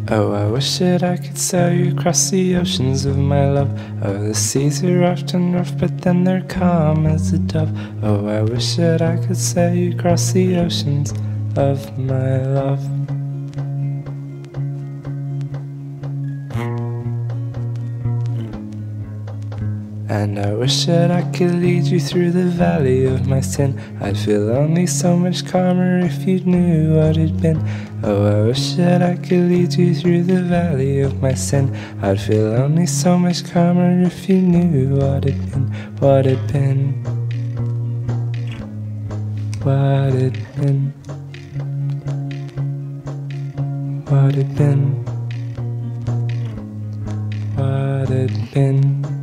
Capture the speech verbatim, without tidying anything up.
Oh, I wish that I could sail you across the oceans of my love. Oh, the seas are often rough, but then they're calm as a dove. Oh, I wish that I could sail you across the oceans of my love. And I wish that I could lead you through the valley of my sin. I'd feel only so much calmer if you knew what it'd been. Oh, I wish that I could lead you through the valley of my sin. I'd feel only so much calmer if you knew what it'd been, what it'd been, what it'd been, what it'd been, what it'd been.